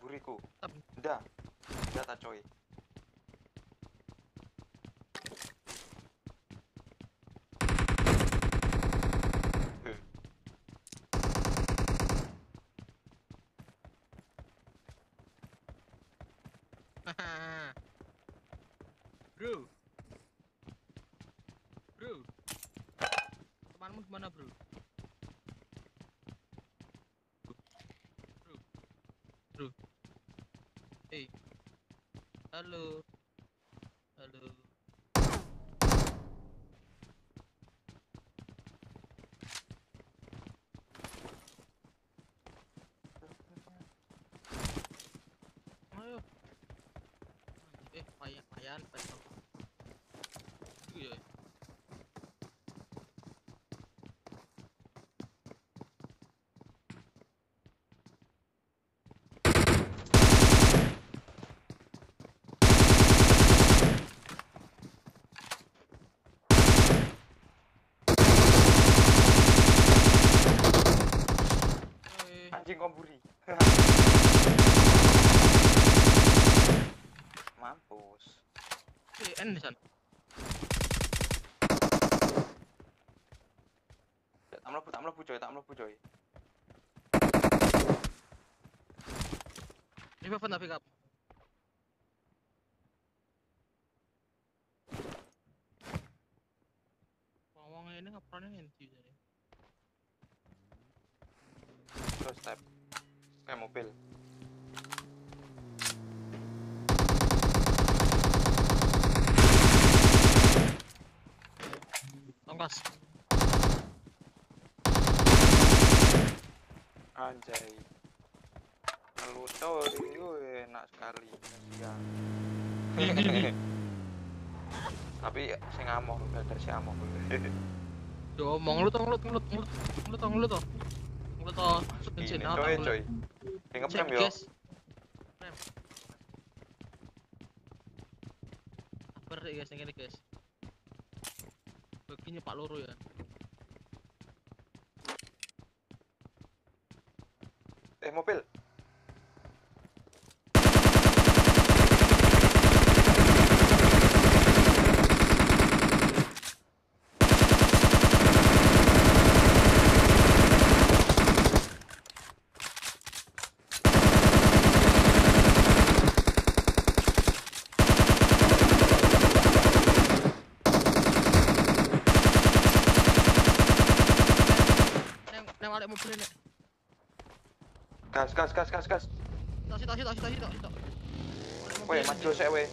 buriku. Ndak tak coy. Bro. Temanmu gimana, bro? Bro. Hey. Halo. Ayo. Mayan, betul. Iya. Anjing komburi. Mampus. N di sana. Tak mlebu coy. Ini apa tapi kap? Ngomong ini ngapain nanti jadi? Terus step. Kayak mobil. Tongkas. Anjay. Naruto enak sekali. Ya. Tapi sing amok dari si amok. Yo, omong lu toh. Bensin Coy. Ngeprem yo. Gas. Rem. Sabar deh guys, ini guys. Baginya Pak Loro ya. Mobil. Neng ada mobil ini. Gas. Tak. Weh, maju sik weh.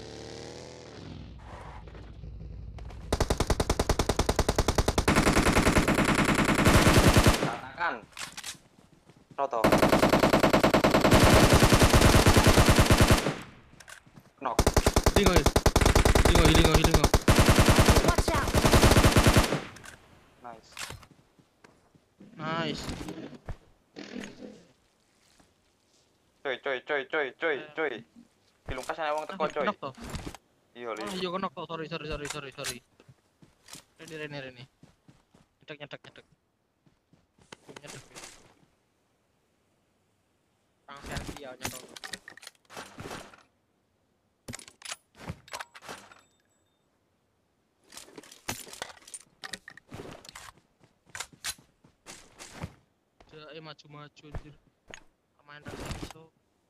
Katakan. Roto. Knock. Dingo. Watch out! Nice. Coy. Dilungkas ana wong teko coy. Knock toh. Iya, Oh, iya knock toh. Sorry. Rene. Nyedek. Tang selfie ya nyedek. Maju anjir. Main rata iso.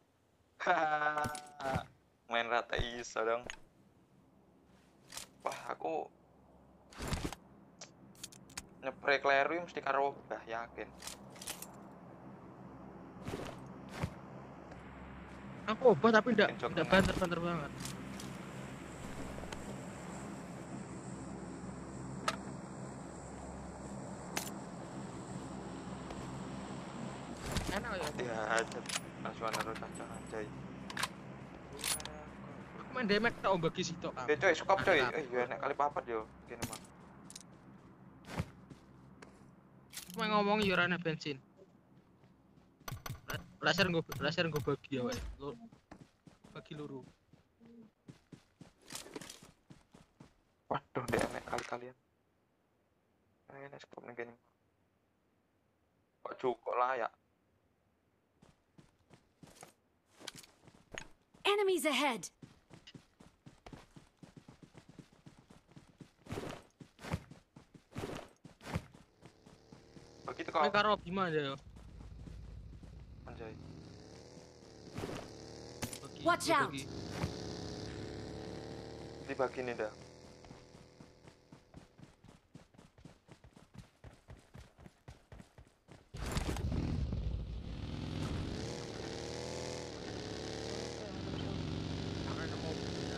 Main rata iso dong. Wah, aku nyepre kleru mesti karo obah, yakin. Aku obah tapi enggak banter banget. Enak ya. Ya, langsung naruh saja anjay. Aku main damage tak bagi sitok. Coy, skop coy. Iya enak kali papat yo. Kene mah. Cuma ngomong yo ora bensin. Laser gue bagi ya, bagi luru. Waduh, dia enak kali kalian. Enak skop ning kene. Kok cukup layak. Enemies ahead! Begitu Kowe kok. karo gimana ya? Anjay. Bagi, Watch gua out. bagi. Dibagi nih dah. Karena ada mobil ya.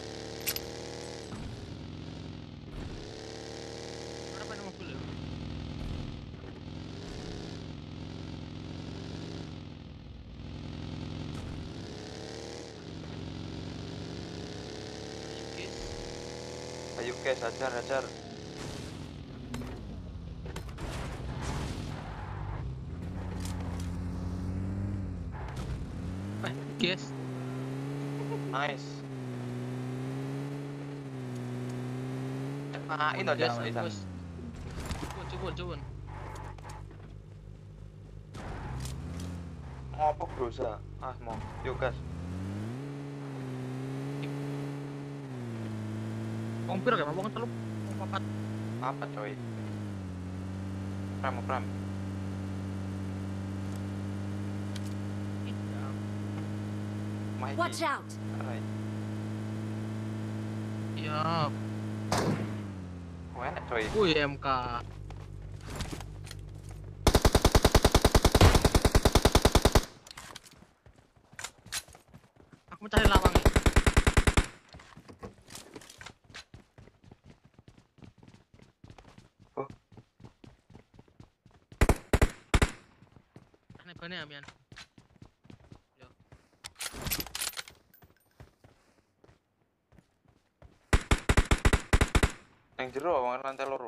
Kenapa ada mobil ya? Guys, Ayo guys, ajar. guys. Nice. Ah, itu aja Guys, Isan. bos. Coba. Mau apa berusaha? Ah, mau. Yuk gas. Kompir kayak mau teluk, mau papat. Apa coy? Pram. Iya. Maiki. Watch out! Right. Iya. Oh, enak coy. Wih MK. Aku mencari lawang. Oh. Aneh banget ya, Mian. Yo. Yang jero lantai loro.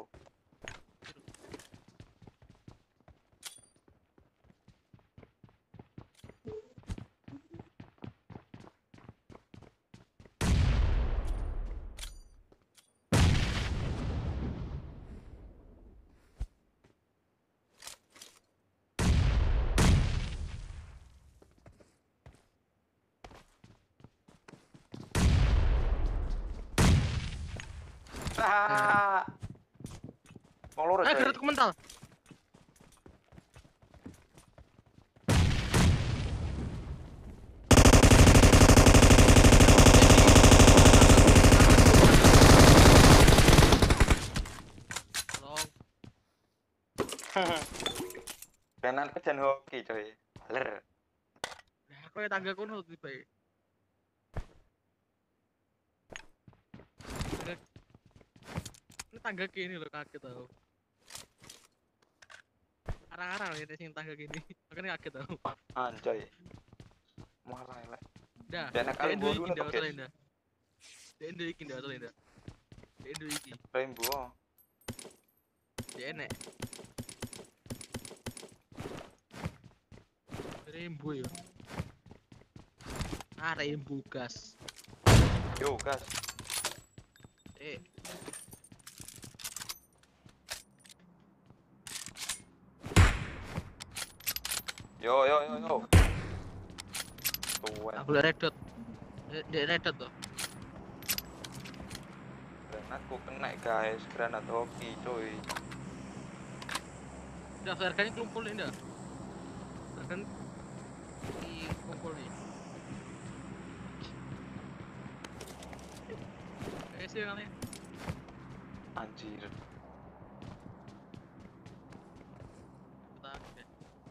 Ah. Wong loro coy. Gerak mental. Tolong. Benan kejan hoki coy. Aler. Nah, aku ya tangga kono tiba. Ini tangga gini loh, kaget tau. Arang-arang ini sing tangga gini. Makanya kaget tau. Anjay. Malah elek. Dah. Dan kali Indo bodoh iki ndak nih, usah guys. indah. Indo iki ndak usah indah. Indo iki. Rainbow. Ya enek. Rainbow ya. Ah, rainbow gas. Yo gas. Yo. Tuan. Aku liat red dot. Red dot tuh. Granatku kena guys. Granat hoki coy. Udah, harganya kelumpul ini dah. Harganya di kumpul nih. Kayak sih kali. Anjir. Kita deh.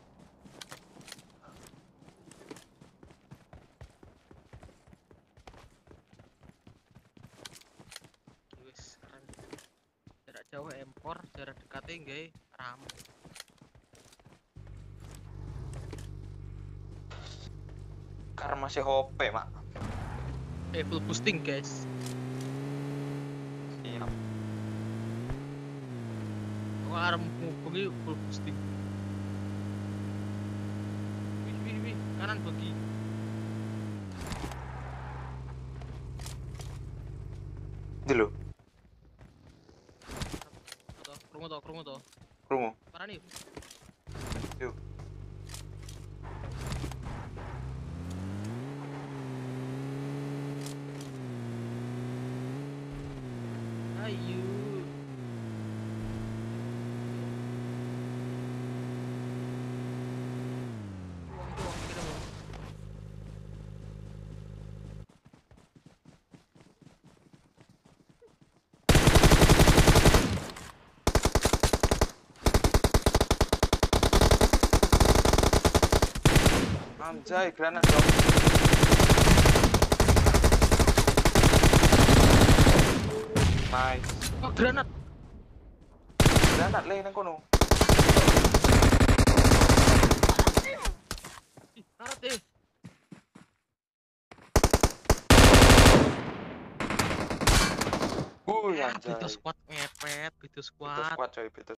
Wis sekarang jarak jauh empor, jarak dekatnya enggak ram. Karena masih hope mak. Full boosting guys. Siap. Aku arem hubungi full boosting. Wih, kanan bagi. Ini lho. Krungu to. Krungu. Parani. Yuk. Anjay, granat dong. Nice. Oh, granat. Granat le nang kono. Ih, granat deh. Wuih, Beda anjay. squad ngepet, beda Itu squad. squad coy, itu